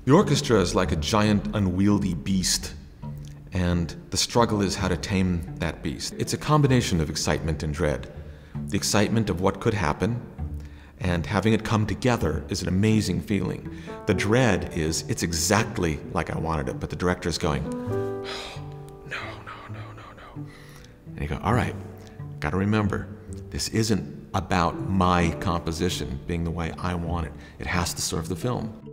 The orchestra is like a giant, unwieldy beast, and the struggle is how to tame that beast. It's a combination of excitement and dread. The excitement of what could happen, and having it come together is an amazing feeling. The dread is, it's exactly like I wanted it, but the director's going, no. And you go, all right, gotta remember, this isn't about my composition being the way I want it. It has to serve the film.